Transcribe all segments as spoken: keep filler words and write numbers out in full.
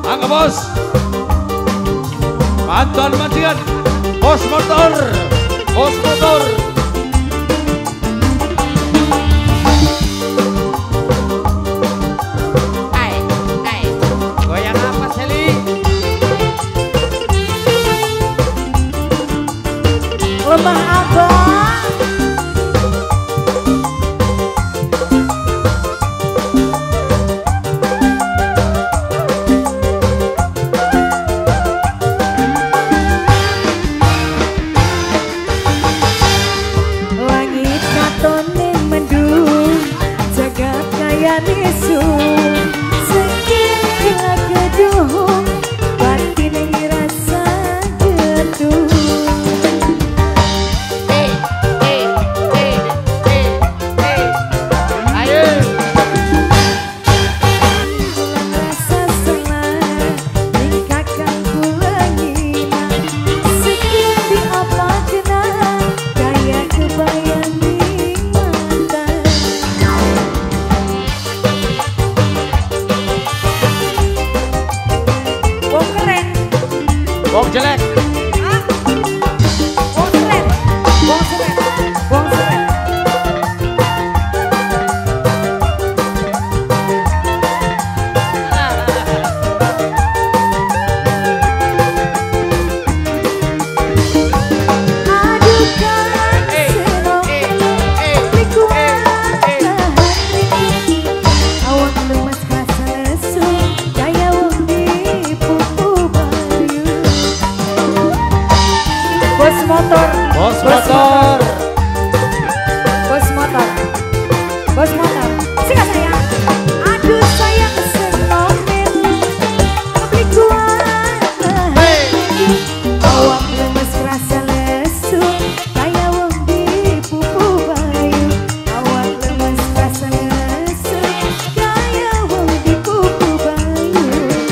Mangga bos. Mantan majikan. Bos motor. Bos motor. Hai, hai. Goyang apa Seli? Lemah abang. Langit katone mendung, jagat kaya nesu, segala gedung, batin ngerasa gedung. Hey, hey, hey, hey, hey. Ayo. Rasa senang di kakangku lengina, sekali apa kena gaya kebayang di mata. Wong keren, Bok jelek. ah? Wong keren, wong keren, wong keren. Adukan serong likuan awak lemas kerasa lesu gaya wong di pupu bayu. Bos motor, Bos motor. bos motor, bos motor. Sika sayang, aduh sayang serong likuan awak lemas kerasa lesu gaya wong di pupu bayu. Awak lemas kerasa lesu gaya wong di pupu bayu.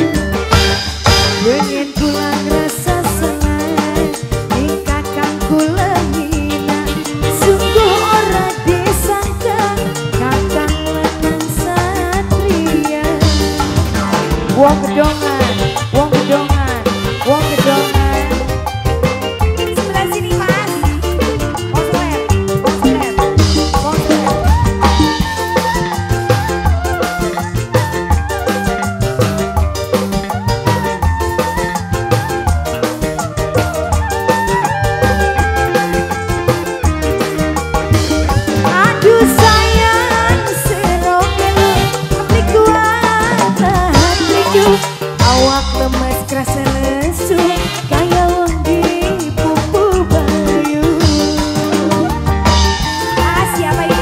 Pengen pulang rasa senang di kakangku lengina, sungguh ora disangka kakang lanang satria. Wong gedongan, wong gedongan, wong gedongan. Sebelah sini mas, wong seler, wong seler, wong seler. Aduh sayang serongelu likuan hatiku, awak lemes kerasa lesu gaya wong di pupu bayu. Ah siapa ini?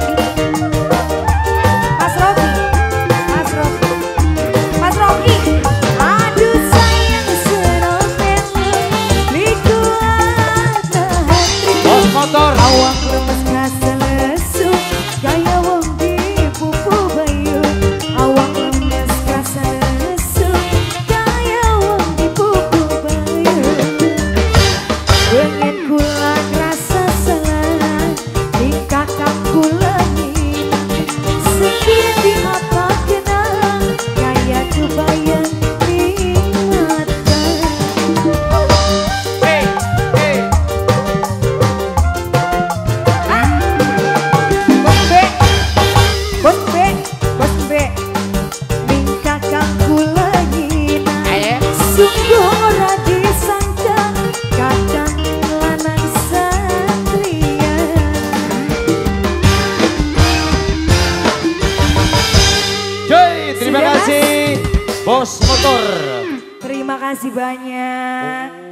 Mas Rocky, Mas Rocky, Mas Rocky. Aduh sayang serongelu likuan hatiku, Bos motor. awak lemes kerasa lesu gaya wong di pupu bayu. Awak lemes kerasa lesu gaya wong di pupu bayu. Pengen pulang rasa senang di kakangku lengina, sekali apa kena gaya kebayang di mata. Hey, hey. Bos B, bos B, bos B, ning kakangku lengina, Ayo. sungguh ora disangka kakang lanang satria. Joy, terima Sudah, Mas? kasih. Bos motor. Terima kasih banyak.